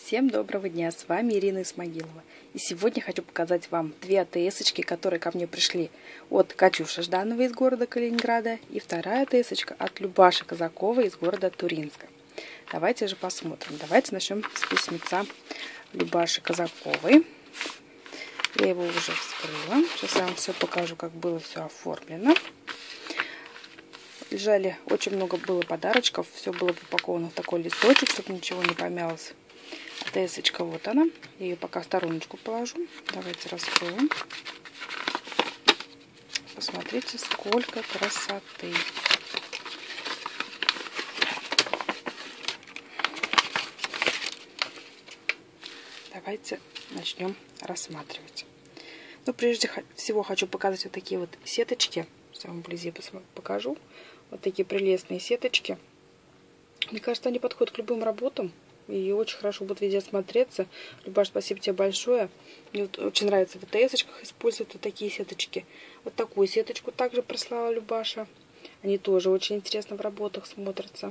Всем доброго дня, с вами Ирина Исмагилова. И сегодня хочу показать вам две АТС-очки, которые ко мне пришли от Катюши Ждановой из города Калининграда и вторая АТС-очка от Любаши Казаковой из города Туринска. Давайте же посмотрим. Давайте начнем с письмеца Любаши Казаковой. Я его уже вскрыла. Сейчас я вам все покажу, как было все оформлено. Лежали, очень много было подарочков. Все было упаковано в такой листочек, чтобы ничего не помялось. АТС-очка, вот она. Я ее пока в стороночку положу. Давайте раскроем. Посмотрите, сколько красоты. Давайте начнем рассматривать. Но прежде всего хочу показать вот такие вот сеточки. Сейчас вам вблизи покажу. Вот такие прелестные сеточки. Мне кажется, они подходят к любым работам. И очень хорошо будут везде смотреться. Любаш, спасибо тебе большое. Мне вот очень нравится в АТС-очках использовать вот такие сеточки. Вот такую сеточку также прислала Любаша. Они тоже очень интересно в работах смотрятся.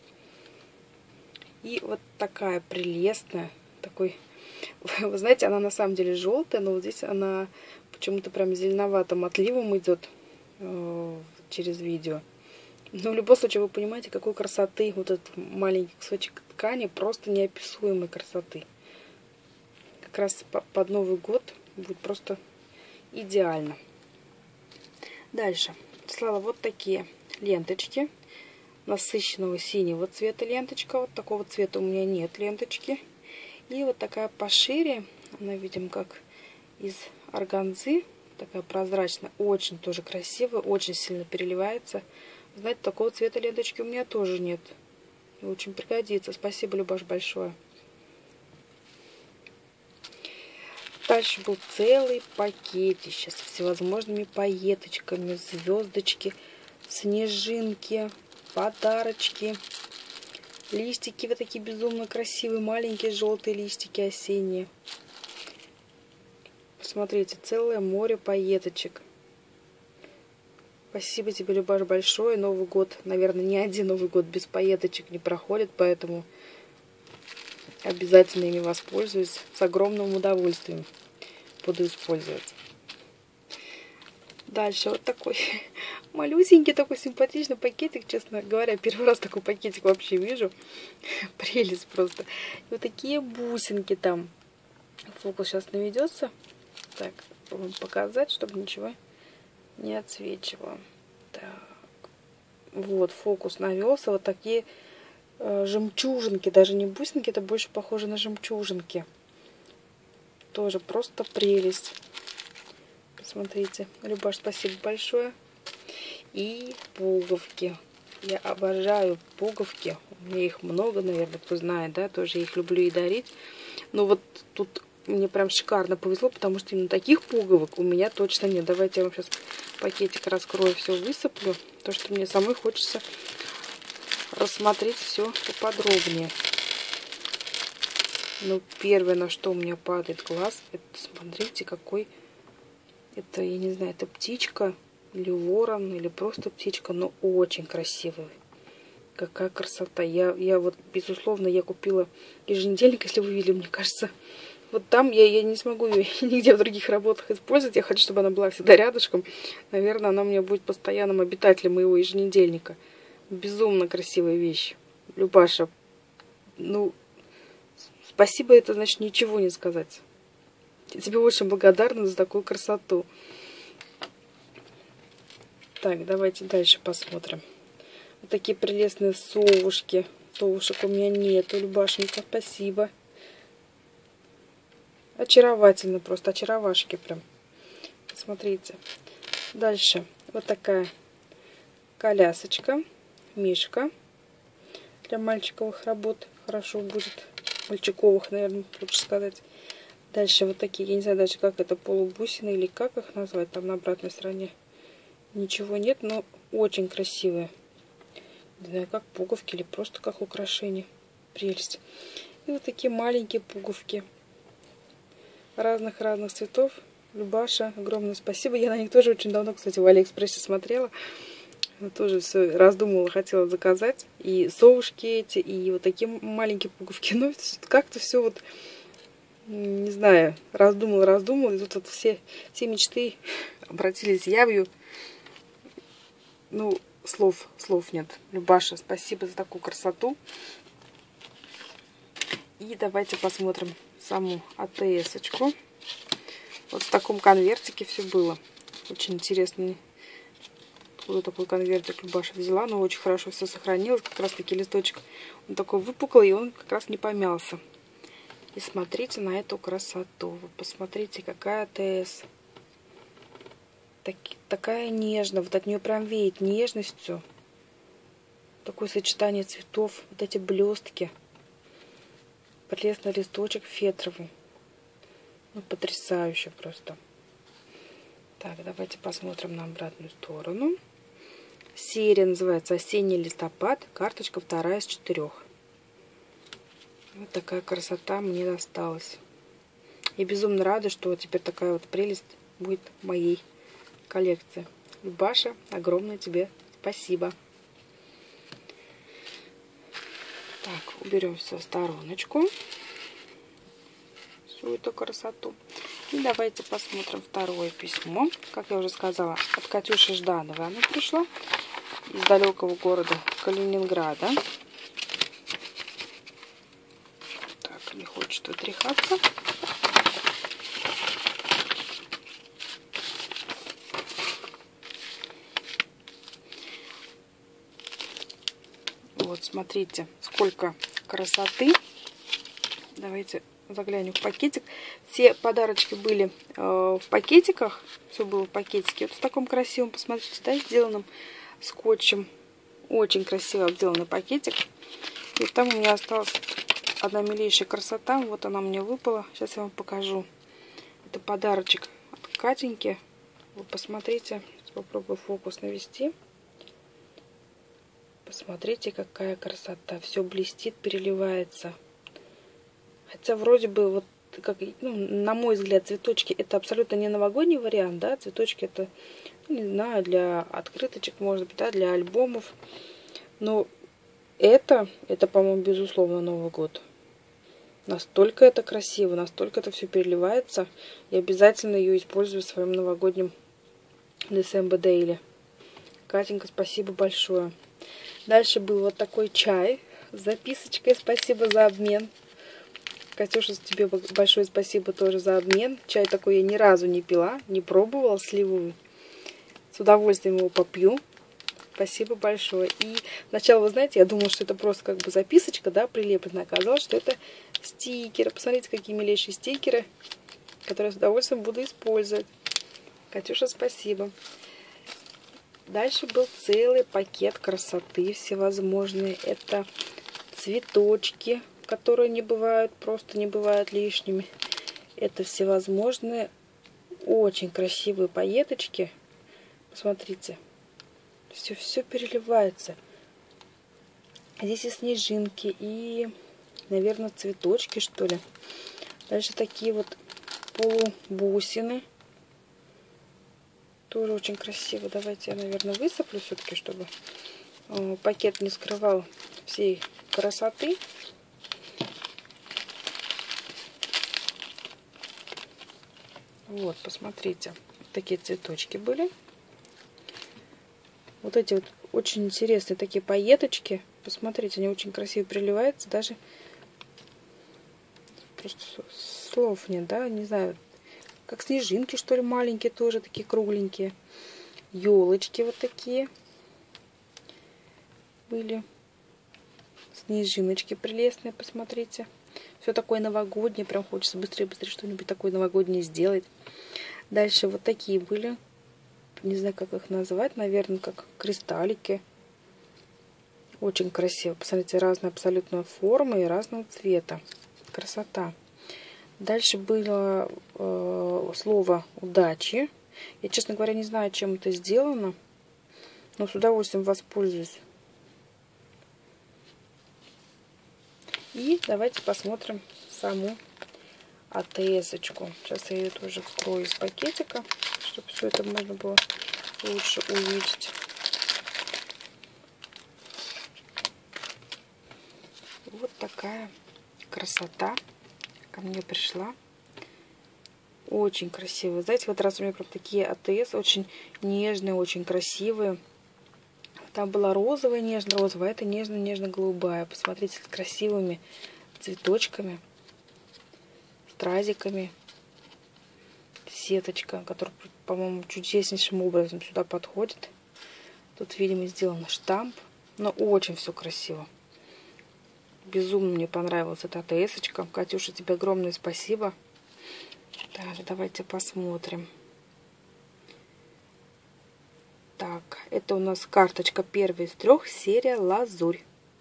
И вот такая прелестная. Такой, вы знаете, она на самом деле желтая, но вот здесь она почему-то прям зеленоватым отливом идет через видео. Но в любом случае вы понимаете, какой красоты вот этот маленький кусочек ткани, просто неописуемой красоты. Как раз под Новый год будет просто идеально. Дальше. Слала вот такие ленточки насыщенного синего цвета ленточка. Вот такого цвета у меня нет ленточки. И вот такая пошире, она, видим, как из органзы, такая прозрачная, очень тоже красивая, очень сильно переливается. Знаете, такого цвета ленточки у меня тоже нет. И очень пригодится. Спасибо, Любаш, большое. Дальше был целый пакетище с всевозможными пайеточками, звездочки, снежинки, подарочки. Листики вот такие безумно красивые, маленькие желтые листики осенние. Посмотрите, целое море пайеточек. Спасибо тебе, Любаш, большое. Новый год, наверное, ни один Новый год без пайеточек не проходит, поэтому обязательно ими воспользуюсь. С огромным удовольствием буду использовать. Дальше вот такой малюсенький, такой симпатичный пакетик, честно говоря. Первый раз такой пакетик вообще вижу. Прелесть просто. И вот такие бусинки там. Фокус сейчас наведется. Так, вам показать, чтобы ничего не отсвечивало. Так. Вот, фокус навелся. Вот такие жемчужинки. Даже не бусинки, это больше похоже на жемчужинки. Тоже просто прелесть. Посмотрите. Любаш, спасибо большое. И пуговки. Я обожаю пуговки. У меня их много, наверное, кто знает, да, тоже их люблю и дарить. Но вот тут мне прям шикарно повезло, потому что именно таких пуговок у меня точно нет. Давайте я вам сейчас пакетик раскрою, все высыплю. То, что мне самой хочется рассмотреть все поподробнее. Ну, первое, на что у меня падает глаз, это, смотрите, какой... Это, я не знаю, это птичка или ворон, или просто птичка, но очень красивая. Какая красота. Я вот, безусловно, я купила еженедельник, если вы видели, мне кажется. Вот там я не смогу ее нигде в других работах использовать. Я хочу, чтобы она была всегда рядышком. Наверное, она у меня будет постоянным обитателем моего еженедельника. Безумно красивая вещь. Любаша, ну, спасибо, это значит ничего не сказать. Я тебе очень благодарна за такую красоту. Так, давайте дальше посмотрим. Вот такие прелестные совушки. Совушек у меня нету, Любашенька, спасибо. Очаровательно, просто очаровашки прям. Смотрите. Дальше вот такая колясочка, мишка для мальчиковых работ. Хорошо будет. Мальчиковых, наверное, лучше сказать. Дальше вот такие, я не знаю даже, как это, полубусины или как их назвать. Там на обратной стороне ничего нет, но очень красивые. Не знаю, как пуговки или просто как украшение. Прелесть. И вот такие маленькие пуговки. Разных цветов. Любаша, огромное спасибо. Я на них тоже очень давно, кстати, в Алиэкспрессе смотрела. Тоже все раздумывала, хотела заказать. И совушки эти, и вот такие маленькие пуговки. Но как-то все вот, не знаю, раздумала. И тут вот все мечты обратились явью. Ну, слов нет. Любаша, спасибо за такую красоту. И давайте посмотрим саму АТС-очку. Вот в таком конвертике все было. Очень интересно. Вот такой конвертик Любаша взяла, но очень хорошо все сохранилось. Как раз таки листочек, он такой выпуклый, и он как раз не помялся. И смотрите на эту красоту. Вы посмотрите, какая АТС. Такая нежная. Вот от нее прям веет нежностью. Такое сочетание цветов. Вот эти блестки. Прелестный листочек фетровый. Ну, потрясающе просто. Так, давайте посмотрим на обратную сторону. Серия называется «Осенний листопад». Карточка 2 из 4. Вот такая красота мне досталась. Я безумно рада, что теперь такая вот прелесть будет в моей коллекции. Любаша, огромное тебе спасибо. Так, уберем все в стороночку. Всю эту красоту. И давайте посмотрим второе письмо. Как я уже сказала, от Катюши Ждановой оно пришло. Из далекого города Калининграда. Так, не хочет вытряхаться. Вот, смотрите, сколько красоты. Давайте заглянем в пакетик. Все подарочки были в пакетиках. Все было в пакетике. Вот в таком красивом, посмотрите, да, сделанном скотчем. Очень красиво обделанный пакетик. И там у меня осталась одна милейшая красота. Вот она мне выпала. Сейчас я вам покажу. Это подарочек от Катеньки. Вы посмотрите. Попробую фокус навести. Посмотрите, какая красота. Все блестит, переливается. Хотя вроде бы, вот, как, ну, на мой взгляд, цветочки это абсолютно не новогодний вариант, да, цветочки это, не знаю, для открыточек, может быть, да, для альбомов. Но это, по-моему, безусловно, Новый год. Настолько это красиво, настолько это все переливается. Я обязательно ее использую в своем новогоднем December Daily. Катенька, спасибо большое. Дальше был вот такой чай с записочкой. Спасибо за обмен. Катюша, тебе большое спасибо тоже за обмен. Чай такой я ни разу не пила, не пробовала, сливовый. С удовольствием его попью. Спасибо большое. И сначала, вы знаете, я думала, что это просто как бы записочка, да, прилепленная. Оказалось, что это стикеры. Посмотрите, какие милейшие стикеры, которые я с удовольствием буду использовать. Катюша, спасибо. Дальше был целый пакет красоты всевозможные. Это цветочки, которые не бывают, просто не бывают лишними. Это всевозможные очень красивые пайеточки. Посмотрите. Все переливается. Здесь и снежинки, и, наверное, цветочки, что ли. Дальше такие вот полубусины. Тоже очень красиво. Давайте я, наверное, высыплю все-таки, чтобы пакет не скрывал всей красоты. Вот, посмотрите. Такие цветочки были. Вот эти вот очень интересные такие пайеточки. Посмотрите, они очень красиво приливаются. Даже просто слов нет, да? Не знаю. Как снежинки, что ли, маленькие тоже, такие кругленькие. Елочки вот такие были. Снежиночки прелестные, посмотрите. Все такое новогоднее, прям хочется быстрее-быстрее что-нибудь такое новогоднее сделать. Дальше вот такие были. Не знаю, как их назвать, наверное, как кристаллики. Очень красиво. Посмотрите, разные абсолютно формы и разного цвета. Красота. Дальше было слово «удачи». Я, честно говоря, не знаю, чем это сделано, но с удовольствием воспользуюсь. И давайте посмотрим саму АТС-очку. Сейчас я ее тоже вскрою из пакетика, чтобы все это можно было лучше увидеть. такая красота ко мне пришла. Очень красивая. Знаете, в этот раз у меня прям такие АТС очень нежные, очень красивые. Там была розовая, нежно-розовая, а это нежно-нежно-голубая. Посмотрите, с красивыми цветочками, стразиками. Сеточка, которая, по-моему, чудеснейшим образом сюда подходит. Тут, видимо, сделан штамп. Но очень все красиво. Безумно мне понравилась эта АТС-очка. Катюша, тебе огромное спасибо. Так, давайте посмотрим. Так, это у нас карточка первая из 3, серия Лазурь.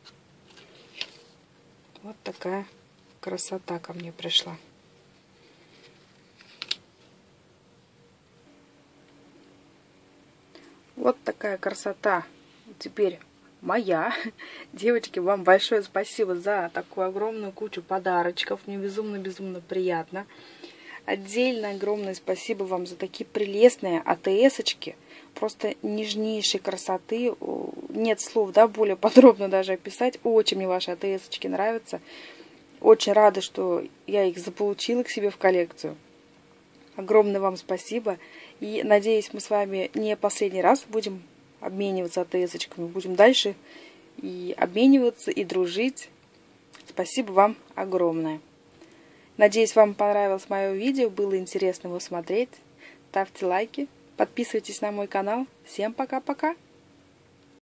Вот такая красота ко мне пришла. Вот такая красота теперь моя. Девочки, вам большое спасибо за такую огромную кучу подарочков. Мне безумно-безумно приятно. Отдельно огромное спасибо вам за такие прелестные АТС-очки. Просто нежнейшей красоты. Нет слов, да, более подробно даже описать. Очень мне ваши АТС-очки нравятся. Очень рада, что я их заполучила к себе в коллекцию. Огромное вам спасибо. И надеюсь, мы с вами не последний раз будем обмениваться АТС-очками. Будем дальше и обмениваться, и дружить. Спасибо вам огромное. Надеюсь, вам понравилось мое видео. Было интересно его смотреть. Ставьте лайки. Подписывайтесь на мой канал. Всем пока-пока.